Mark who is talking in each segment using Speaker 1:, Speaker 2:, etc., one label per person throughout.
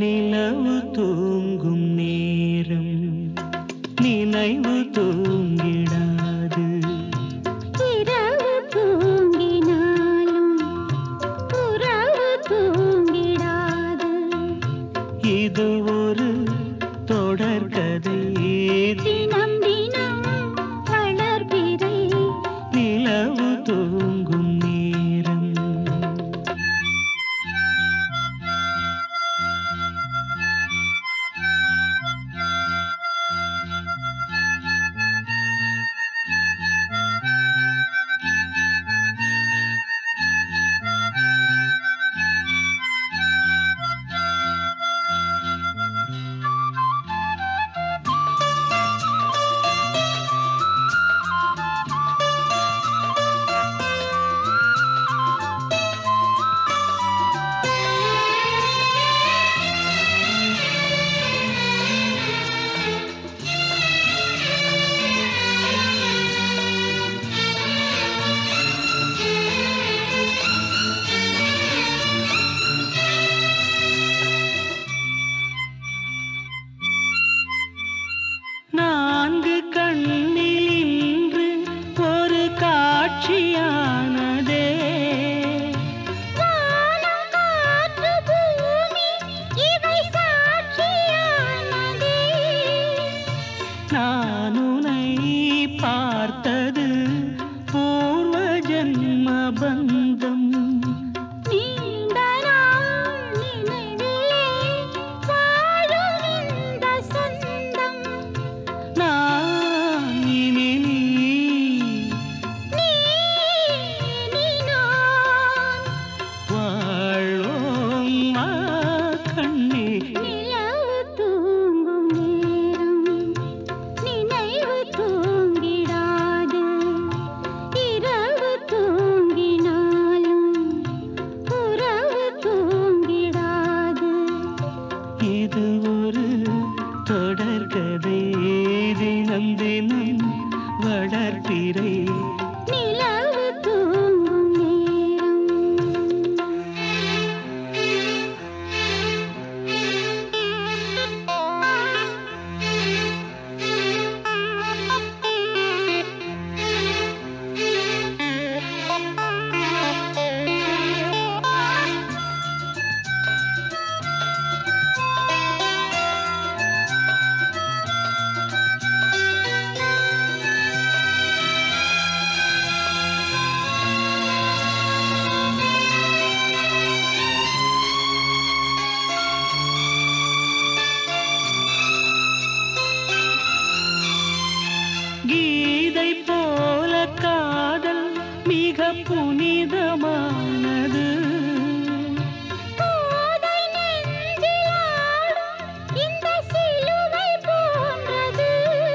Speaker 1: நிலவு தூங்கும் நேரம் நினைவு தூங்கிடாது.
Speaker 2: இரவு தூங்கினாலும் உறவு தூங்கிடாது.
Speaker 1: இது ஒரு தொடர்கதை.
Speaker 2: தினம் தினம் வளர்பிறை
Speaker 1: நிலவு தூங்கும் நேரம். நான்கு கண்ணில் இன்று ஒரு காட்சியானதே.
Speaker 2: வானம் காற்று பூமி இவை சாட்சியானதே.
Speaker 1: நான் உன்னை பார்த்தது பூர்வ ஜன்ம பந்தம்.
Speaker 2: நீண்ட நாள் நினைவிலே வாழும் இந்த சொந்தம்.
Speaker 1: நான் இனி
Speaker 2: நீ நான்
Speaker 1: வாழ்வோம் மா கண்ணே.
Speaker 2: நிலவு தூங்கும் நேரம் நினைவு தூங்கிடாது. இரவு தூங்கினாலும் உறவு தூங்கிடாது.
Speaker 1: இது ஒரு தொடர்கதை. தினம் தினம் வளர்பிறை.
Speaker 2: நிலவு தூங்கும் நேரம்.
Speaker 1: கீதை போல காதல் மிக புனிதமானது.
Speaker 2: கோதை நெஞ்சில் ஆடும் இந்த சிலுவை போன்றது.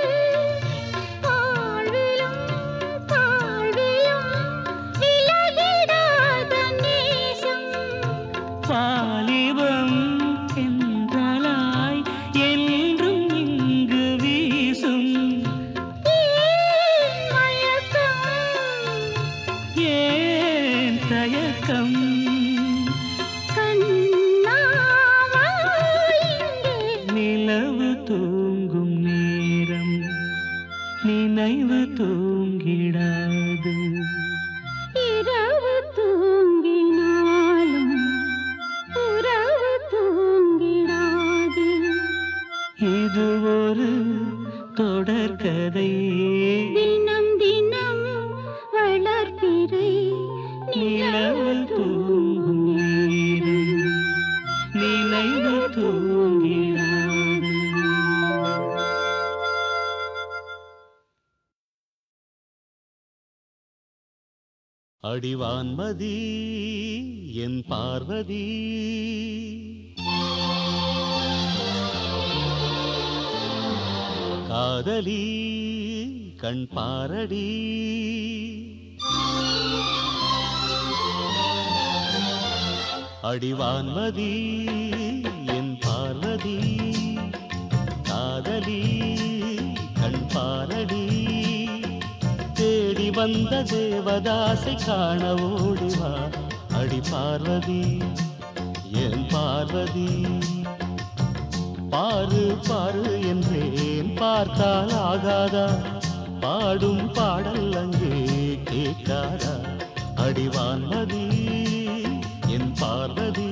Speaker 2: வாழ்விலும் தாழ்விலும் விலகிடாத நேசம்.
Speaker 1: வாலிபம் என்றலாய் என்றும் இங்கு வீசும்.
Speaker 2: ஏன் மயக்கம்?
Speaker 1: ஏன் தயக்கம்?
Speaker 2: கண்ணாவா இங்கே?
Speaker 1: நிலவு தூங்கும் நேரம் நினைவு தூங்கிடாது.
Speaker 2: இரவு தூங்கினாலும் உறவு தூங்கிடாது.
Speaker 1: இது ஒரு தொடர்கதை.
Speaker 2: தினம் தினம் வளர்பிறை.
Speaker 1: நிலவு தூங்கும் நேரம் நினைவு தூங்கிடாது. அடிவான்மதி என் பார்வதி, காதலி கண் பாரடி. அடிவான்மதி என் பார்வதி, காதலி கண் பாரடி. தேடி வந்த தேவதாசை காண ஓடிவா. அடி பார்வதி என் பார்வதி, பாரு பாரு என்றேன் பார்த்தால் ஆகாதா, பாடும் பாடல் அங்கே கேட்காதா, அடிவான்மதி என் பார்வதி.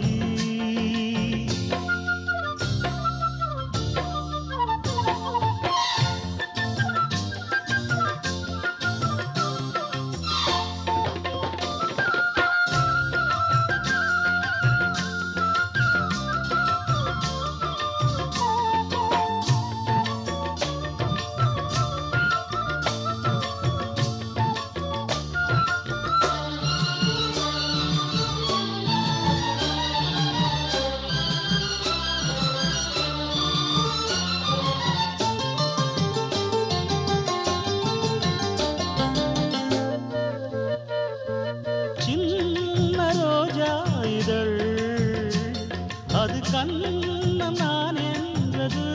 Speaker 1: அது கண்ணம் நான் என்றது,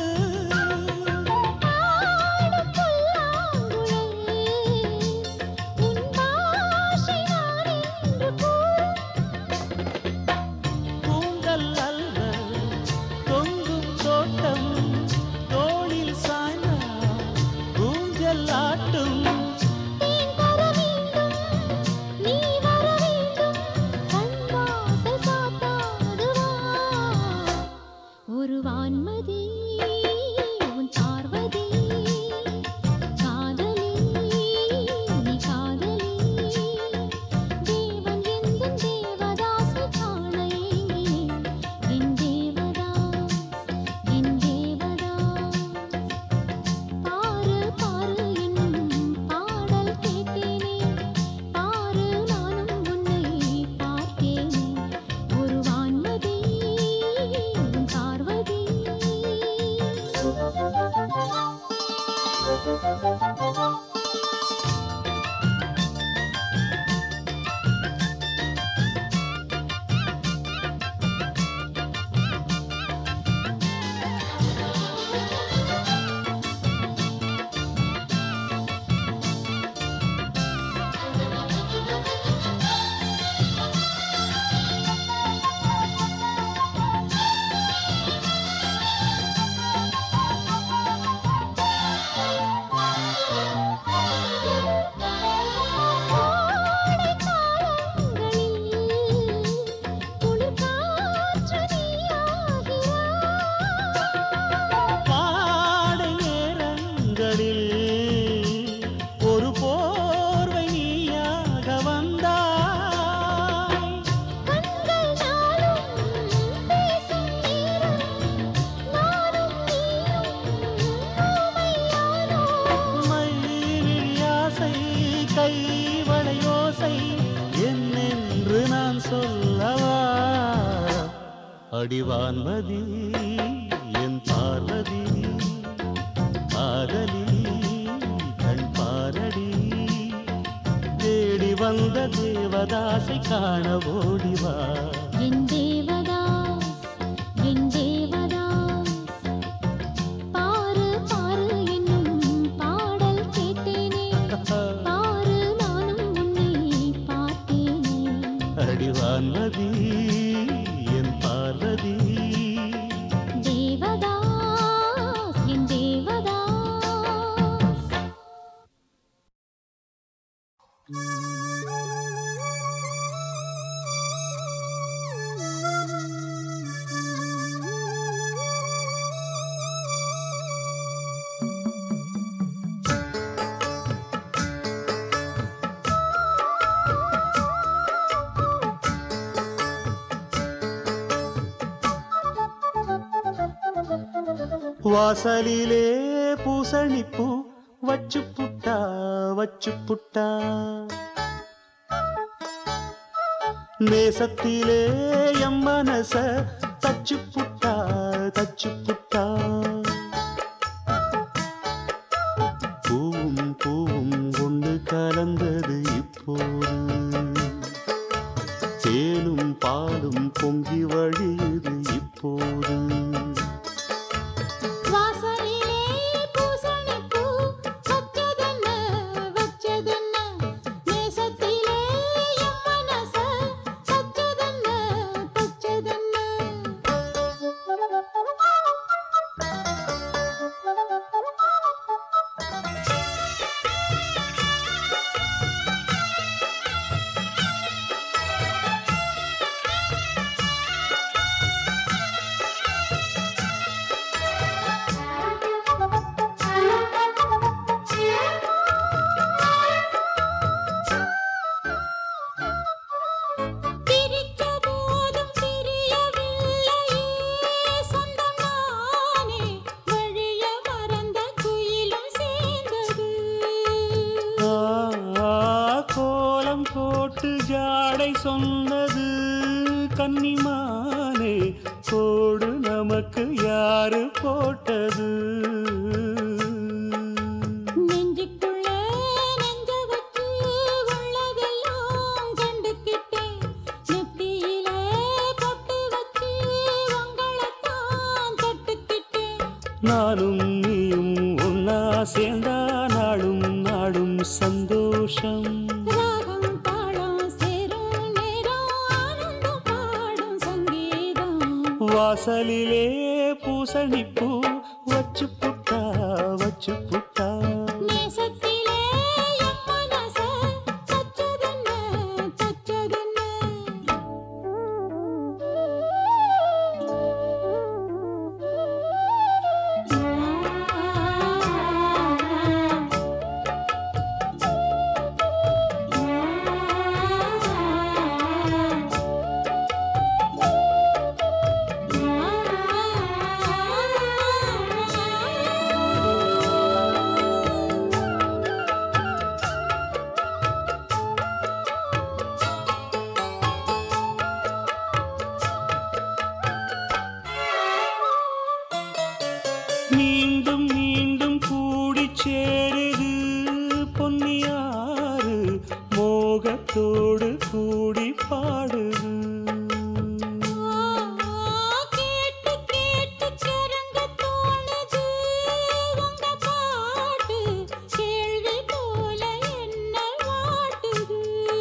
Speaker 1: பூங்கல் அல்ல தொங்கும் தோட்டம், தோளில் சாய்ந்த ஊஞ்சல் ஆட்டும்.
Speaker 2: ஒரு வான்மதி உன் பார்வதி, காதலி நீ காதலி, தேவன் எந்தன் தேவதாசை காண ஏங்கினேன், என் தேவதாஸ் என் தேவதாஸ். பாரு பாரு என்னும் பாடல் கேட்டேனே, பாரு நானும் உன்னை பார்த்தேனே, ஒரு வான்மதி உன் பார்வதி. ஒரு போர்வை நீயாக வந்தாய், கண்கள் நாளும் பேசும் நேரம், நானும் நீயும் ஊமையானோம். மைவிழியாசை கைவளையோசை என்னென்று நான் சொல்லவா, அடிவான்மதி என் பார்வதி, காதலி கண் பாரடி, தேடி வந்த தேவதாசை காண ஓடிவா, என் தேவதாஸ் என் தேவதாஸ். பாரு பாரு என்னும் பாடல் கேட்டேனே, பாரு நானும் உன்னை பார்த்தேனே, அடிவான்மதி என் பார்வதி, தேவதாஸ் என் தேவதாஸ். வாசலிலே பூசணிப்பூ வச்சு புட்டா வச்சு புட்டா, நேசத்திலே எம் மனச தச்சு புட்டா தச்சு புட்டா, பூவும் பூவும் கொண்டு கலந்தது இப்போது, தேனும் பாலும் பொங்கி வழியுது இப்போது. சொன்னது கன்னிமானே, கோடு நமக்கு யாரு போட்டது?
Speaker 3: நெஞ்சுக்குள்ள நெஞ்ச வச்சு உள்ளதெல்லாம் கண்டுக்கிட்டேன். நெத்தியில பொட்டு வச்சு உங்களைத்தான் தொட்டுக்கிட்டேன்.
Speaker 2: நானும் நீயும் ஒன்னா சேர்ந்தா நாடும் நாடும் சந்தோஷம்.
Speaker 3: ராகம் தாளம் சேரும் நேரம் ஆனந்தம் பாடும் சங்கீதம்.
Speaker 2: வாசலிலே பூசணிப்பூ வச்சு புட்டா வச்சு புட்டா.
Speaker 3: நேசத்திலே என் மனச தச்சதென்ன தச்சதென்ன.
Speaker 2: மீண்டும் மீண்டும் கூடி சேருது பொன்னியாறு, மோகத்தோடு கூடி பாடுது.
Speaker 3: கேட்டு கேட்டு கிறங்க தோணுது உங்க பாட்டு. கேள்வி போல என்ன வாட்டுது.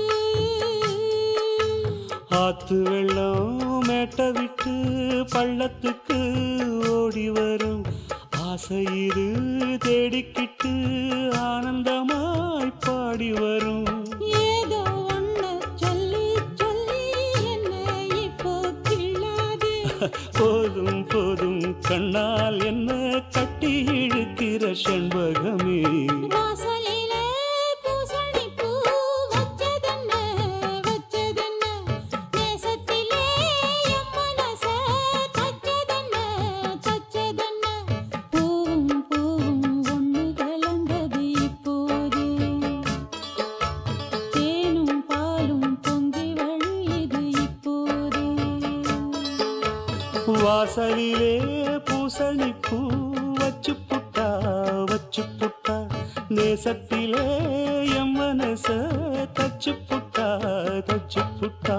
Speaker 2: ஆத்து வெள்ளம் மேட்ட விட்டு பள்ளத்துக்கு ஓடி வரும். ஆசையிரு தேடிக்கிட்டு ஆனந்தமாய் பாடி வரும்.
Speaker 3: ஏதோ ஒண்ணு சொல்லி சொல்லி என்ன இப்போ கிள்ளாதே.
Speaker 2: போதும் போதும் கண்ணால் என்ன கட்டி இழுக்கிற செண்பகமே.
Speaker 3: வாசலிலே பூசணிப்பூ வச்சதென்ன வச்சதென்ன. நேசத்திலே என் மனச தச்சதென்ன தச்சதென்ன. பூவும் பூவும் ஒண்ணு கலந்தது இப்போது. தேனும் பாலும் பொங்கி வழியுது இப்போது.
Speaker 2: வாசலிலே பூசணிப்பூ வச்சு புட்டா வச்சு புட்டா. நேசத்திலே என் மனச தச்சு புட்டா தச்சு புட்டா.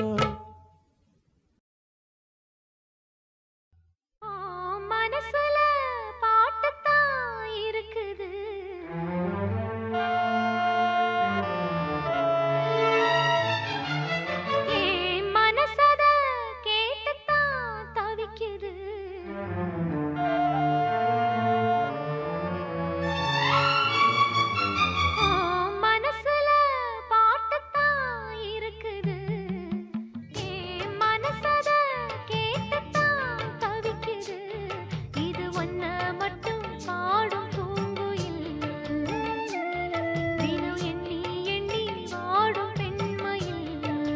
Speaker 3: மனசுல பாட்டுத்தான் இருக்குது. மனசத கேட்டுத்தான் தவிக்குது. மனசுல பாட்டுத்தான் இருக்குது. மனசத கேட்டுத்தான் தவிக்குது. இது ஒன்ன மட்டும் பாடும் பூங்குயில். தினம் எண்ணி எண்ணி வாடும் பெண்மயில்.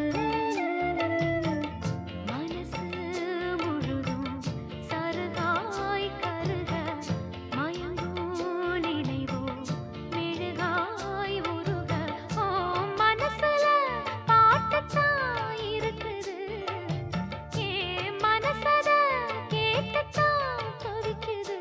Speaker 3: மனசு முழுதும் சருகாய் கருக மயங்கும் நினைவோ மெழுகாய் உருக. மனசுல பாட்டுத்தான் இருக்குது. மனசத கேட்டுத்தான் தவிக்குது.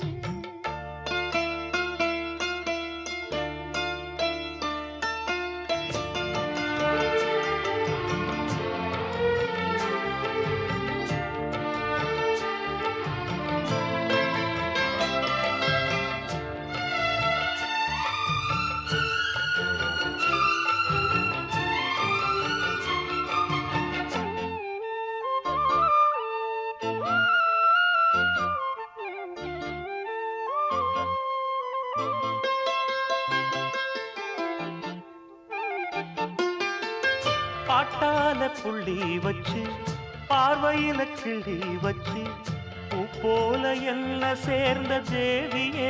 Speaker 2: பாட்டால புள்ளி வச்சு பார்வையில கிள்ளி வச்சு பூ போல என்ன சேர்ந்த தேவியே.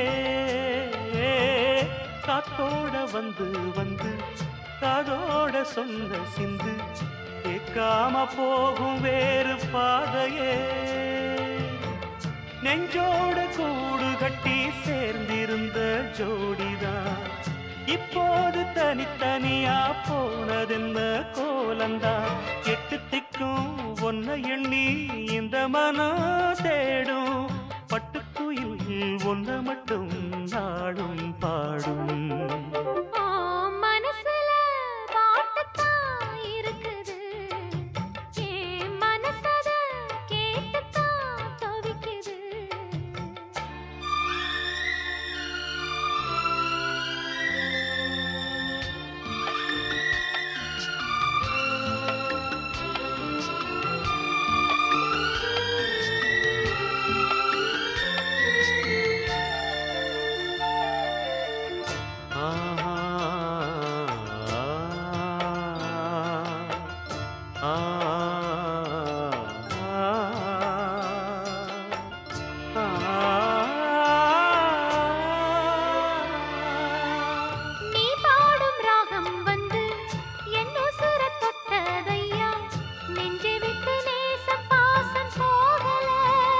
Speaker 2: காத்தோட வந்து வந்து காதோட சொன்ன சிந்து கேட்காம போகும் வேறு பாதையே. நெஞ்சோட கூடு கட்டி சேர்ந்திருந்த ஜோடிதான் இப்போது தனித்தனியா போனதென்ன கோலந்தான் எட்டு திக்கும் ஒன்ன எண்ணி இந்த மனம் தேடும் பட்டுக்குயில் ஒன்ன மட்டும் நாடும் பாடும்
Speaker 3: மனசுல பாட்டுத்தான் இருக்குது என் மனசத கேட்டுத்தான் தவிக்குது நீ பாடும் ராகம் வந்து என் உசுர தொட்டதையா நெஞ்சை விட்டு நேசம் பாசம் போகல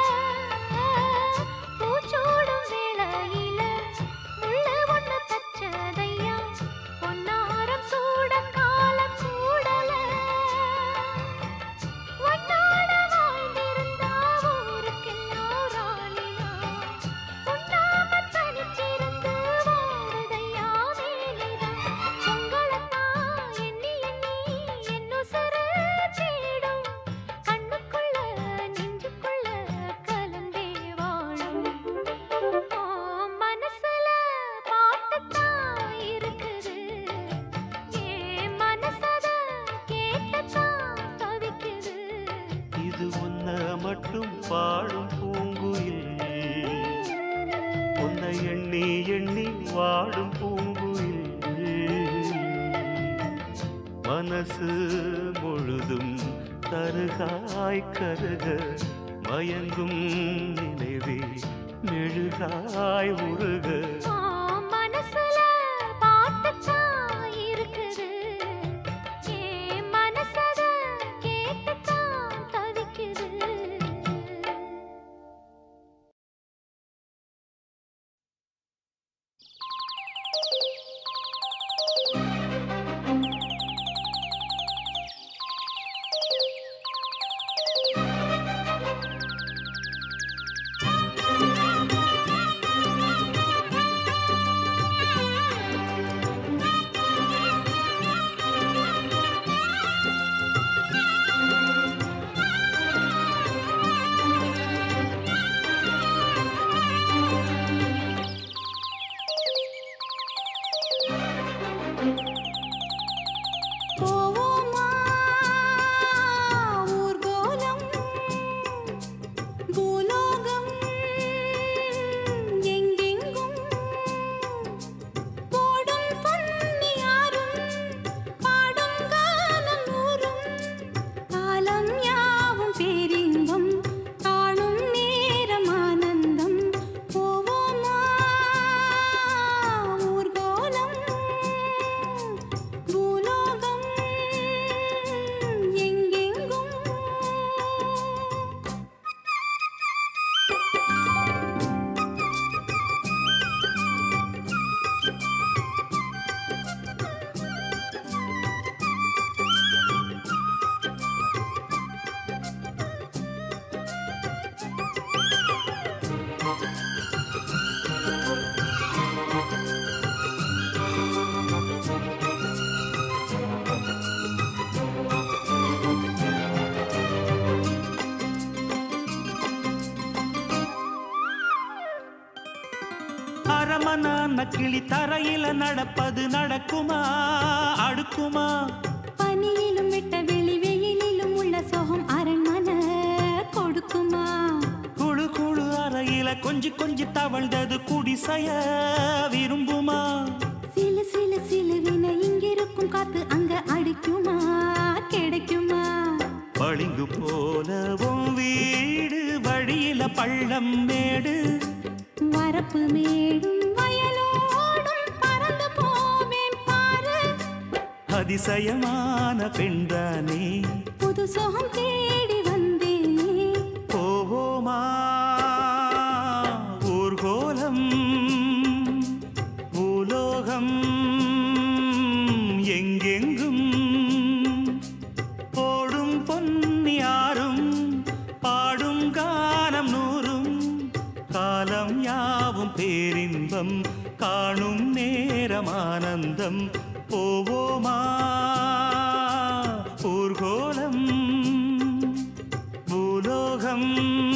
Speaker 3: பூச்சூடும் வேளையில முள்ளு ஒண்ணு தச்சதையா பொன்னாரம் சூட காலம் சூடல உன்னோட வாழ்ந்திருந்தா ஊருக்கெல்லாம் ராணியா உண்ணாம தனிச்சிருந்து வாடுதையா வேலைதான் உங்களைத்தான் எண்ணி எண்ணி என் உசுர தேடும் கண்ணுக்குள்ள நெஞ்சுக்குள்ள கலந்தே வாழும் மனசுல பாட்டுத்தான் இருக்குது என் மனசத கேட்டுத்தான் தவிக்குது
Speaker 2: இது ஒன்ன மட்டும் பாடும் பூங்குயில் உன்னை எண்ணி எண்ணி வாடும் பூங்குயில் மனசு முழுதும் தருகாய் கருக மயங்கும் நினைவே மெழுகாய் உருக
Speaker 3: மனசுல பாட்டுத்தான் இருக்குது என் மனசத கேட்டுத்தான் தவிக்குது போவோமா ஊர்கோலம் பூலோகம் எங்கெங்கும் போடும் பொன்னியாரும் பாடும் காலம் ஊரும் காலம் யாவும் பேரின்பம் காணும் நேரம் ஆனந்தம் போவோமா ஊர்கோலம் பூலோகம் எங்கெங்கும்
Speaker 2: அரமனான கிளி தரையில நடப்பது நடக்குமா அடுக்குமா
Speaker 3: பனியிலும் விட்ட வெளி வெயிலிலும் உள்ள சோகம் அரண்மனை கொடுக்குமா
Speaker 2: குழு குழு அறையில கொஞ்சி கொஞ்சி தவழ்ந்தது குடிசைய விரும்புமா
Speaker 3: சிலு சிலு சிலுவின இங்கிருக்கும் காத்து அங்க அடிக்குமா கிடைக்குமா
Speaker 2: பளிங்கு போலவும் வீடு வழியில பள்ளம் மேடு
Speaker 3: வரப்பு மேடும் வயலோடும் பறந்து போவேன் பாரு
Speaker 2: அதிசயமான பெண்தானே
Speaker 3: புது சோகம் தேடி வந்தேனே
Speaker 2: போவோமா ஊர்கோலம் பூலோகம் பேரின்பம் காணும் நேரம் ஆனந்தம் போவோமா ஊர்கோலம் பூலோகம்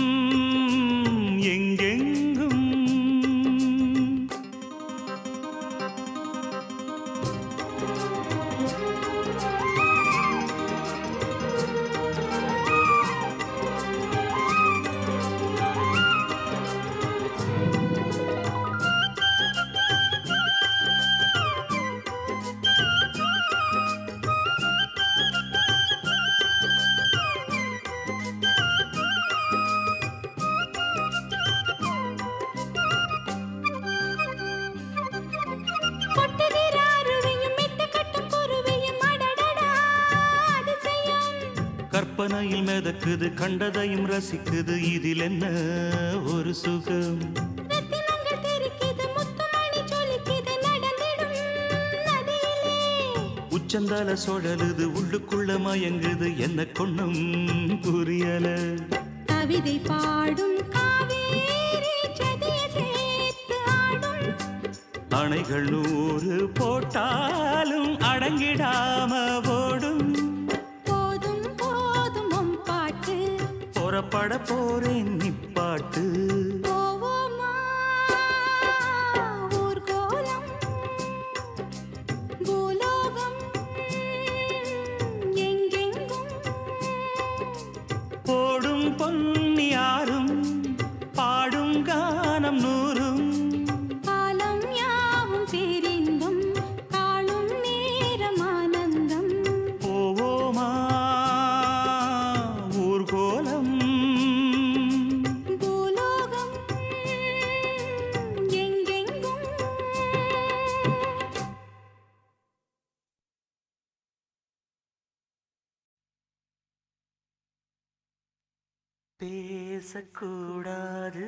Speaker 2: எங்கெங்கும் கற்பனையில் மிதக்குது கண்டதையும் ரசிக்குது இதில் என்ன ஒரு சுகம் உச்சந்தால சுழலுது உள்ளுக்குள்ள மயங்குது என்ன கொண்ணும் புரியல
Speaker 3: கவிதை பாடும் காவேரி ஜதியை சேர்த்து ஆடும்
Speaker 2: அணைகள் 100 போட்டாலும் அடங்கிடாம ஓடும் புறப்பட போறேன் நிப்பாட்டு
Speaker 3: போவோமா ஊர்கோலம் பூலோகம் எங்கெங்கும்
Speaker 2: போடும் பொன்னியாரும் பாடும் கானம் 100
Speaker 3: காலம் யாவும் பேரின்பம் காணும் நேரம் ஆனந்தம்
Speaker 2: போவோமா ஊர்கோலம் பேசக்கூடாது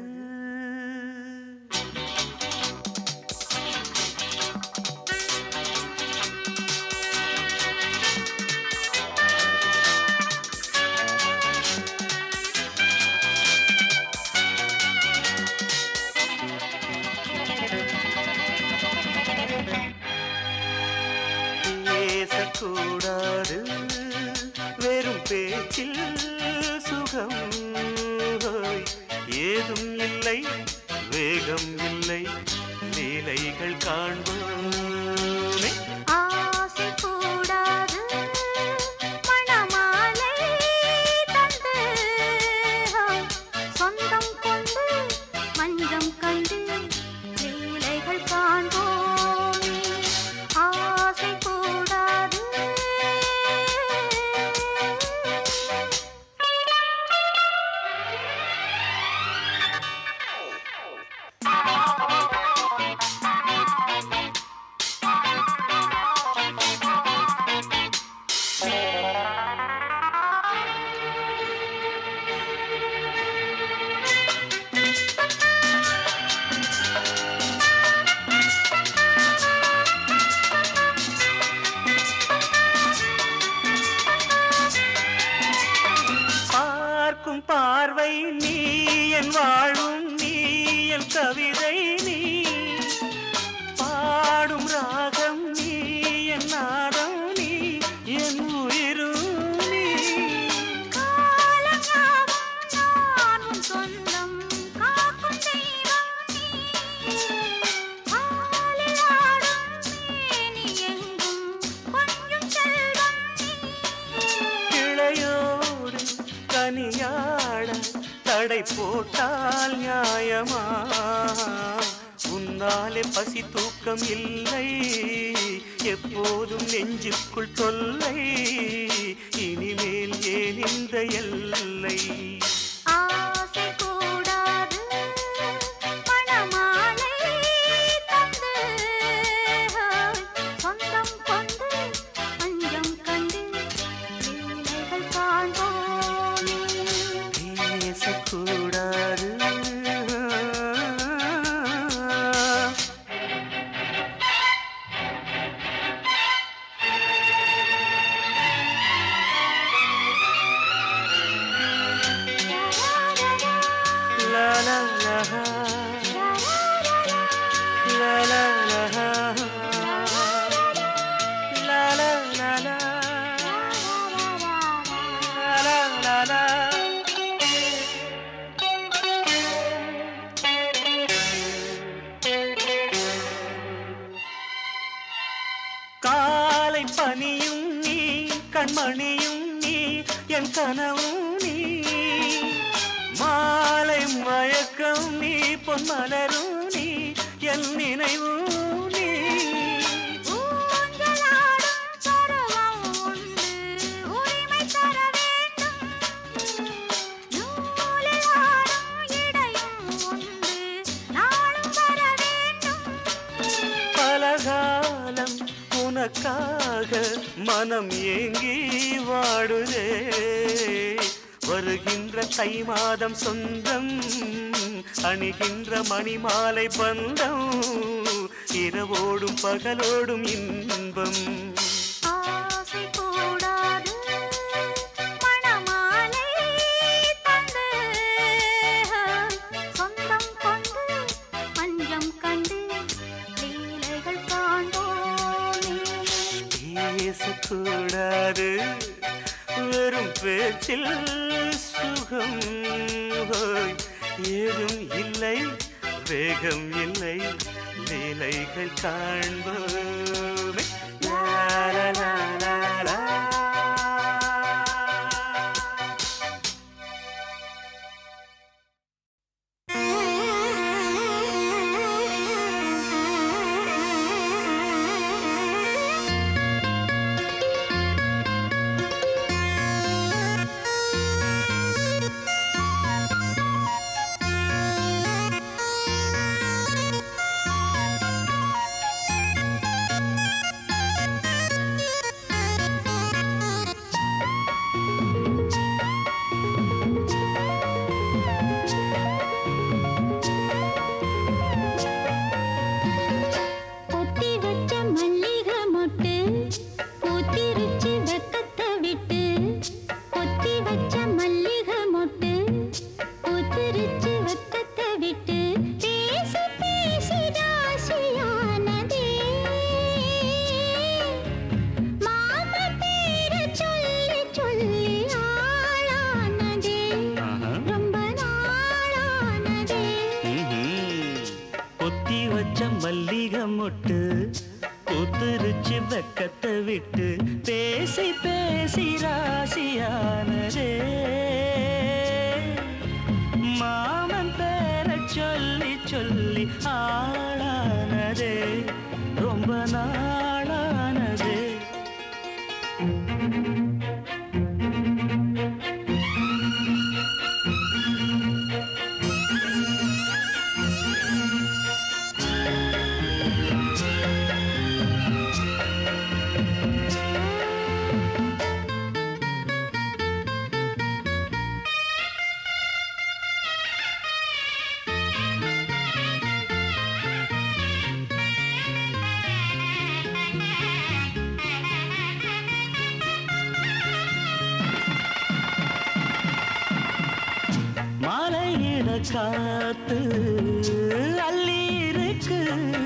Speaker 2: பேசக்கூடாது வெறும் பேச்சில் சுகம் ஏதும் இல்லை வேகம் இல்லை லீலைகள் காண்போமே
Speaker 3: ஆசை கூடாது மணமாலை தந்து சொந்தம் கொண்டு மஞ்சம் கண்டு லீலைகள் காண்போமே ஆசை கூடாது
Speaker 2: பார்வை நீ என் வாழும் நீ என் கவிதை நீ பாடும் ராகம் நீ என் நாதம் நீ என் உயிரும் நீ
Speaker 3: காலங்காவும் சொந்தம் காக்கும் தெய்வம் நீ ஆலில் ஆடும் மேனி எங்கும் கொஞ்சம் செல்வம் நீ
Speaker 2: கிளையோடு கனியாட தடை போட்டால் நியாயமா உன்னாலே பசி தூக்கம் இல்லை எப்போதும் நெஞ்சுக்குள் தொல்லை இனிமேல் ஏன் இந்த எல்லை
Speaker 3: ஆசை கூடாது மணமாலை தந்து சொந்தம் கொண்டு அஞ்சம் கண்டு லீலைகள் காண்போமே
Speaker 2: பேசக்கூடாது கனியும் நீ கண்மணியும் நீ என் கனவும் நீ மாலை மயக்கம் நீ பொன்மலரும் நீ என் நினைவும் நீ பலகாலம் உனக்காக மனம் ஏங்கி வாடுதே வருகின்ற தை மாதம் சொந்தம் அணிகின்ற மணிமாலை பந்தம் இரவோடும் பகலோடும் இன்பம் பேசக்கூடாது வெறும் பேச்சில் சுகம் ஏதும் இல்லை வேகம் இல்லை லீலைகள் காண்போமே லா லா லா லா லா. மொட்டு பூத்துருச்சு வெக்கத்தை விட்டு பேசி பேசி ராசியானதே மாமன் பேர சொல்லி சொல்லி ஆளானதே ரொம்ப நாளானதே. மாலையிட காத்து அள்ளி இருக்கு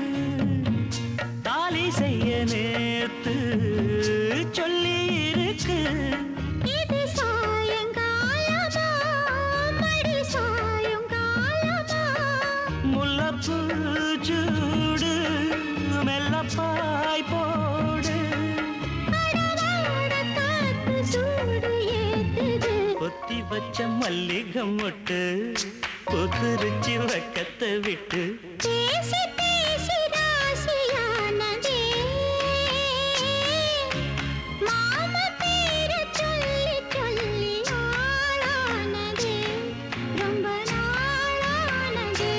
Speaker 2: தாலி செய்ய நேத்து சொல்லி இருக்கு
Speaker 3: இது சாயங்காலமா மடி சாயங்காலமா
Speaker 2: முல்லப்பூ சூடு மெல்லப்பாய் போடு
Speaker 3: அடவாட காத்து சூடு ஏத்துது
Speaker 2: கொத்தி வச்ச மல்லிகை மொட்டு கொத்துருச்சி வெக்கத்தை விட்டு
Speaker 3: பேசி பேசி ராசியானதே மாமா பேர சொல்லி சொல்லி ஆளானதே ரொம்ப நாளானதே.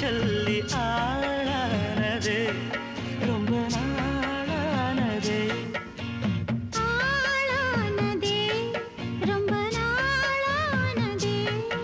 Speaker 2: சொல்லி ஆளானது ரொம்ப நாளானது.
Speaker 3: ஆளானதே ரொம்ப நாளானதே.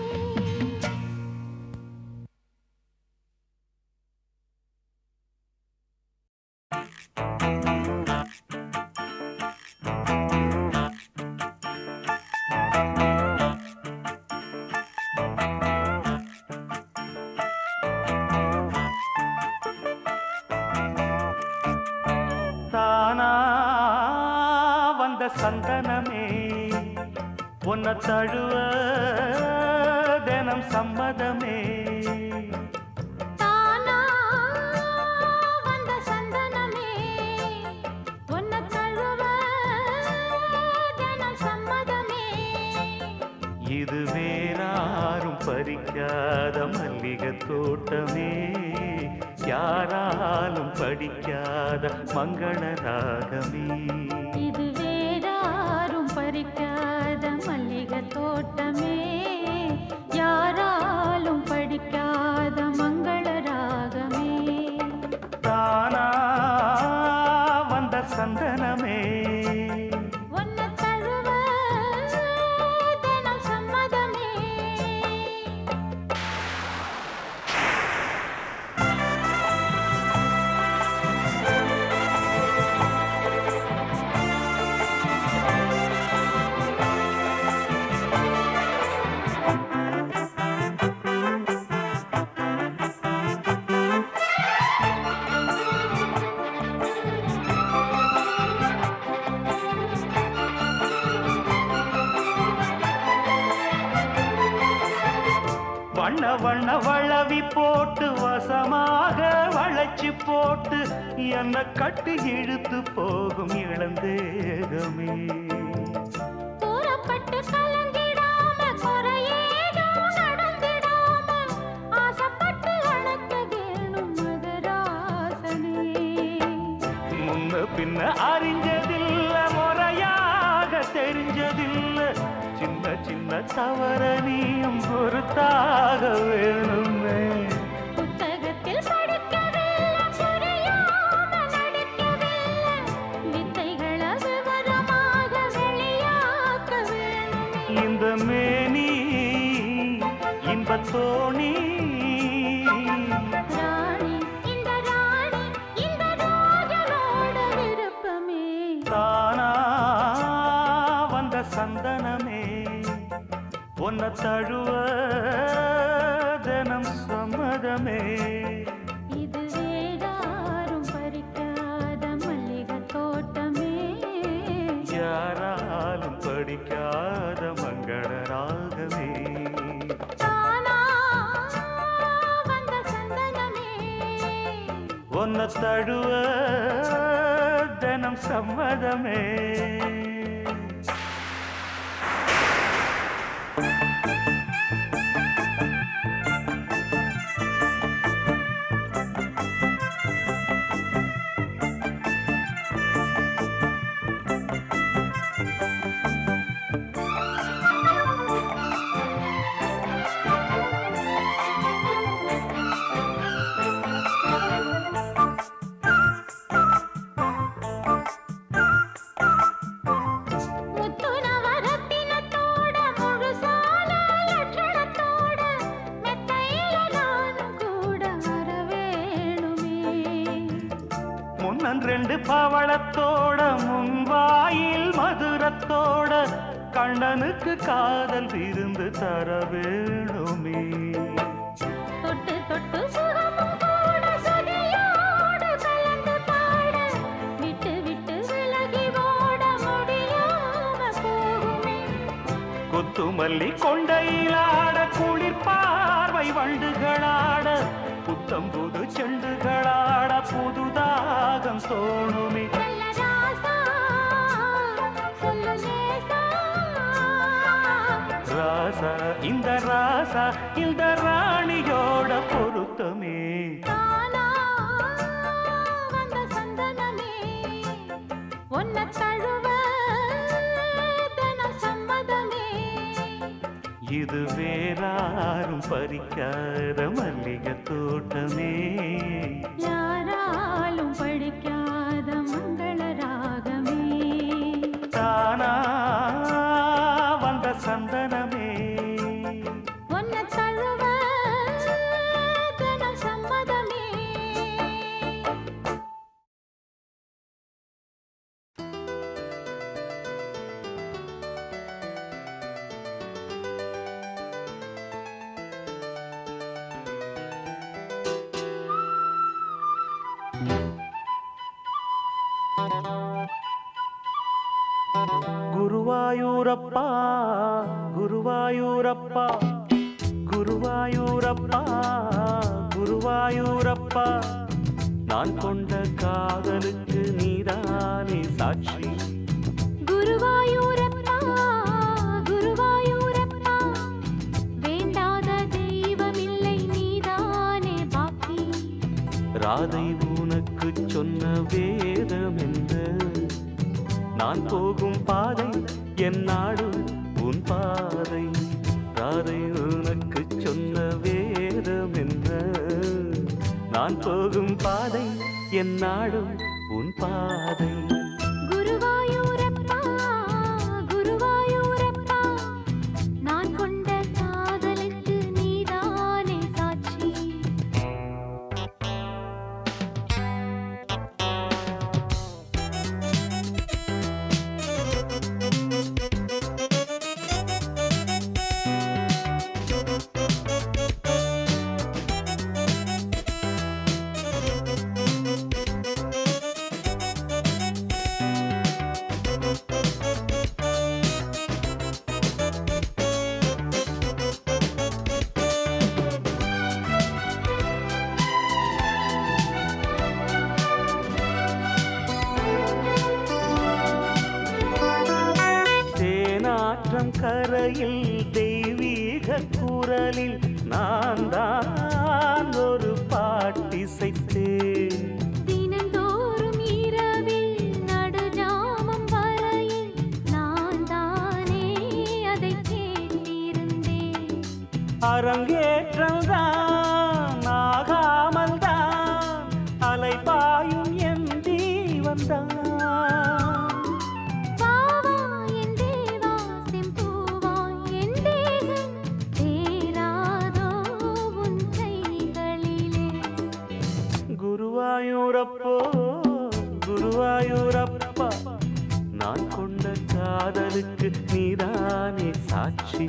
Speaker 2: தானா வந்த சந்தனமே உன்னை தழுவ தினம் சம்மதமே.
Speaker 3: தானா வந்த சந்தனமே உன்னை தழுவ தினம் சம்மதமே.
Speaker 2: இது வேறாரும் பறிக்காத மல்லிகை தோட்டமே, யாராலும் படிக்காத மங்கள ராகமே.
Speaker 3: இது வேறாரும் பறிக்காத மல்லிகை தோட்டமே, யாராலும் படிக்காத மங்கள ராகமே.
Speaker 2: தானா வந்த சந்தனமே
Speaker 3: உன்னை தழுவ தினம் சம்மதமே.
Speaker 2: வண்ண வண்ண வளவி போட்டு வசமாக வளைச்சு போட்டு என்ன கட்டி இழுத்து போகும் இளந்தேகமே.
Speaker 3: கூறப்பட்டு கலந்திடாம குறையேதும் நடந்திடாம ஆசைப்பட்டு அழைக்க வேணும் மகராசனே.
Speaker 2: முன்ன பின்ன அறிஞ்சதில்ல, முறையாக தெரிஞ்சதில்ல, சின்ன சின்ன தவற நீயும் பொறுத்தாக வேணுமே.
Speaker 3: புத்தகத்தில் படிக்கவில்லை, புரியாம நடிக்கவில்லை, வித்தைகளை விவரமாக வெளியாக்க வேணுமே.
Speaker 2: இந்த மேனி இன்பத்தோணி
Speaker 3: ராணி இந்த ராணி இந்த ராஜனோட விருப்பமே.
Speaker 2: தானா வந்த சந்தனமே உன்னை தழுவ தினம் சம்மதமே.
Speaker 3: இது வேறாரும் பறிக்காத மல்லிகை தோட்டமே,
Speaker 2: யாராலும் படிக்காத மங்கள ராகமே.
Speaker 3: தானா வந்த சந்தனமே.
Speaker 2: உன்னை தழுவ தினம் சம்மதமே.
Speaker 3: முத்துநவரத்தினத்தோட முழுசான லட்சணத்தோட மெத்தையில நானும் கூட வர வேணுமே.
Speaker 2: முன்னன் ரெண்டு பவளத்தோட முன்வாயில் மதுரத்தோட கண்ணனுக்கு காதல் விருந்து தர வேணுமே.
Speaker 3: தொட்டு தொட்டு சுகமும் கூட சுதியோடு கலந்து பாட, விட்டு விட்டு விலகி ஓட முடியாம போகுமே.
Speaker 2: கொத்துமல்லி கொண்டையிலாட குளிர் பார்வை வண்டுகளாட, புத்தம் புது செண்டுகளாட புதுதாகம் தோணுமே.
Speaker 3: நல்ல ராசா சொல்லு லேசா,
Speaker 2: ராசா இந்த ராசா இந்த ராணியோட பொருத்தமே.
Speaker 3: தானா வந்த சந்தனமே உன்னை தழுவ தினம் சம்மதமே.
Speaker 2: இது வேறாரும் யாரும் பறிக்காத மல்லிகை தோட்டமே,
Speaker 3: யாராலும் படிக்காத மங்கள ராகமே,
Speaker 2: தானா வந்த சந்தனமே,
Speaker 3: உன்னை தழுவ தினம் சம்மதமே.
Speaker 2: குருவாயூரப்பா குருவாயூரப்பா குருவாயூரப்பா குருவாயூரப்பா, நான் கொண்ட காதலுக்கு நீதானே சாட்சி.
Speaker 3: குருவாயூரப்பா குருவாயூரப்பா, வேண்டாத தெய்வமில்லை நீதானே பாக்கி.
Speaker 2: ராதை உனக்கு சொன்ன வேதம் என்ன, நான் போகும் பாதை என் நாடு உன் பாதை. ராதை உனக்கு சொன்ன வேதம் என்ன, நான் போகும் பாதை என் நாடு உன் பாதை.
Speaker 3: குருவாயூரப்பா குருவாயூரப்பா, நான் கொண்ட காதலுக்கு நீதானே சாட்சி.
Speaker 2: தேனாற்றம் கரையில் தெய்வீக குரலில் நான் தான் ஒரு பாட்டிசைத்தேன்.
Speaker 3: தினந்தோறும் இரவில் நடுஜாமம் வரையில் நான் தானே அதை கேட்டிருந்தேன்.
Speaker 2: அரங்கேற்றம் தான் ஆகாமல் தான் அலைபாயும் என் ஜீவன் தான்.
Speaker 3: பாவா என் தேவா செம்பூவா என் தேகம் சேராதோ உன் கைகளிலே.
Speaker 2: குருவாயூரப்போ குருவாயூரப்பா, நான் கொண்ட காதலுக்கு நீதானே சாட்சி.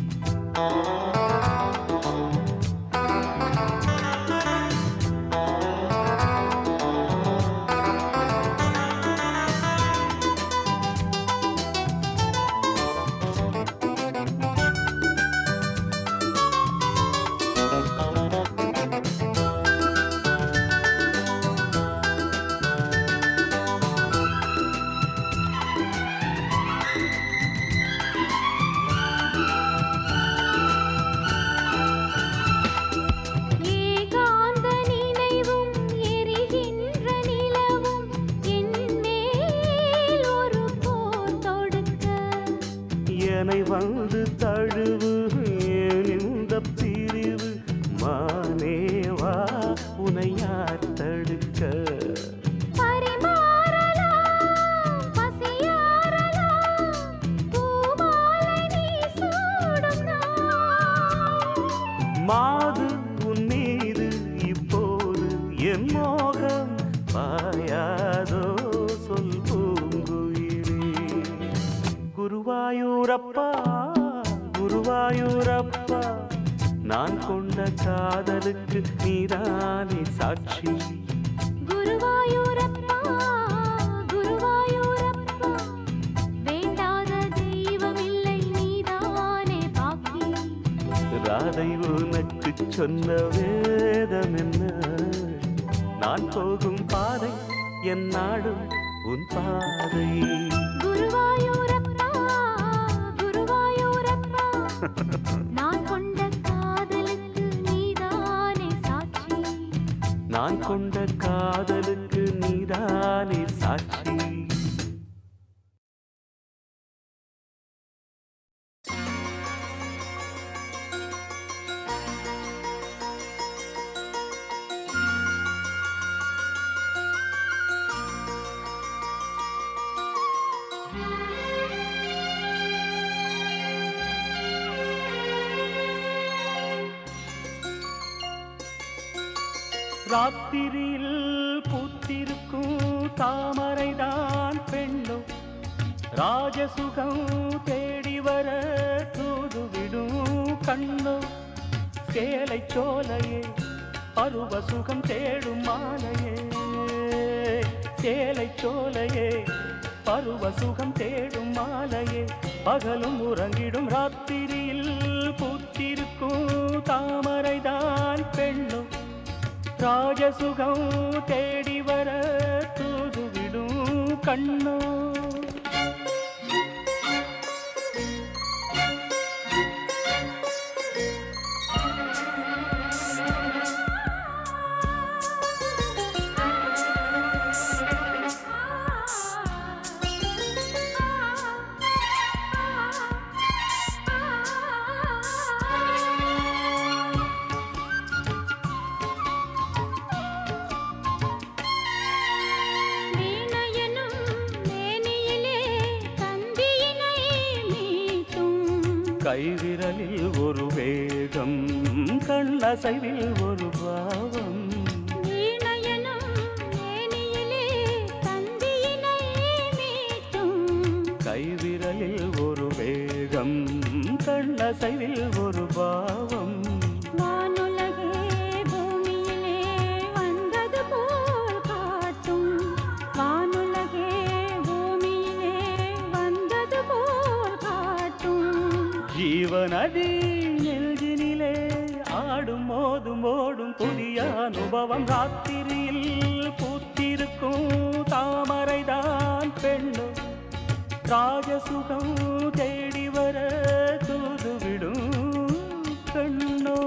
Speaker 3: ஏகாந்த நினைவும் எரிகின்ற நிலவும் என் மேல் ஒரு போர் தொடுக்க.
Speaker 2: என்னை வந்து தழுவு ஏன் இந்த பிரிவு, மானேவா உனை யார் தடுக்க.
Speaker 3: பரிமாறலாம் பசியாறலாம் பூமாலை நீ சூடும் நாள்.
Speaker 2: மாது உன் மீது இப்போது என் மோகம் பாயாதோ சொல் பூங்குயிலே. குருவாயூரப்பா குருவாயூரப்பா, நான் கொண்ட காதலுக்கு நீதானே சாட்சி.
Speaker 3: குருவாயூரப்பா குருவாயூரப்பா, வேண்டாத தெய்வமில்லை நீதானே பாக்கி.
Speaker 2: ராதை உனக்கு சொன்ன வேதம் என்ன, நான் போகும் பாதை என் நாடு உன் பாதை.
Speaker 3: குருவாயூரப்பா குருவாயூரப்பா, நான் கொண்ட காதலுக்கு நீதானே சாட்சி.
Speaker 2: நான் கொண்ட காதலுக்கு நீதானே சாட்சி.
Speaker 1: ராத்திரியில் பூத்திருக்கும் தாமரைதான் பெண்ணோ ராஜசுகம் தேடி வர தூதுவிடும் கண்ணோ சேலை சோலையே பருவ சுகம் தேடும் மாலையே சேலை சோலையே பருவ சுகம் தேடும் மாலையே பகலும் உறங்கிடும் ராத்திரியில் பூத்திருக்கும் தாமரைதான் பெண்ணோ ராஜசுகம் தேடி வர தூதுவிடும் கண்ணோ கைவிரலில் ஒரு வேகம் கண்ணசைவில் ஒரு பாவம் கைவிரலில் ஒரு வேகம் கண்ணசைவில் ஒரு பாவம் ஜீவநதி நெஞ்சினிலே ஆடும் மோதும் ஓடும் புதிய அனுபவம் ராத்திரியில் பூத்திருக்கும் தாமரைதான் பெண்ணோ ராஜசுகம் தேடி வர தூதுவிடும் கண்ணோ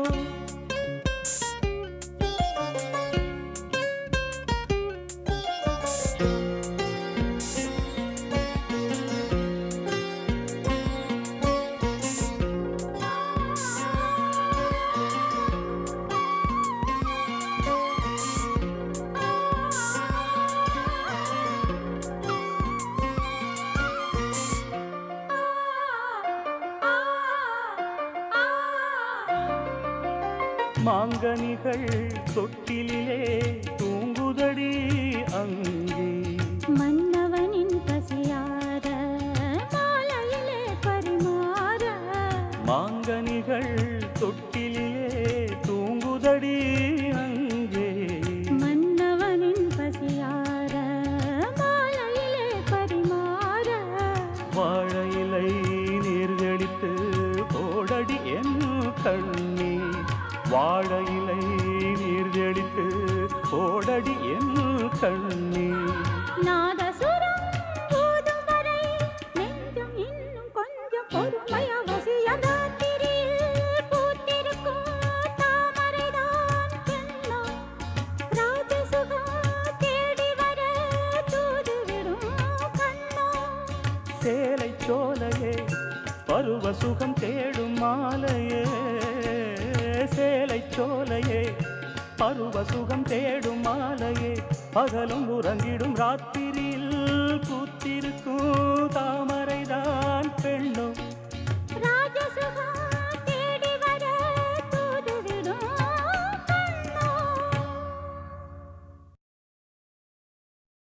Speaker 1: மாங்கனிகள் தொட்டிலே தூங்குதடி அங்கே
Speaker 3: மன்னவனின் பசியார மாலையிலே பரிமாற
Speaker 1: மாங்கனிகள் தொட்டிலே தூங்குதடி அங்கே
Speaker 3: மன்னவனின் பசியார மாலையிலே பரிமாற
Speaker 1: வாழையிலை நீர்கடித்து போடடி என் கண்ணே வாழையிலை நீர்கடித்து போடடி என் கண்ணே
Speaker 3: நாதசுரம் போதும் வரை நெஞ்சம் இன்னும் கொஞ்சம் பொறுமையா வசியம் ராத்திரியில் பூத்திருக்கும் தாமரைதான் பெண்ணோ ராஜசுகம் தேடி வர தூதுவிடும் கண்ணோ
Speaker 1: சேலை சோலையே பருவ சுகம் தேடும் மாலையே சேலை சோலையே பருவ சுகம் தேடும் மாலையே பகலும் உறங்கிடும் ராத்திரியில் பூத்திருக்கும்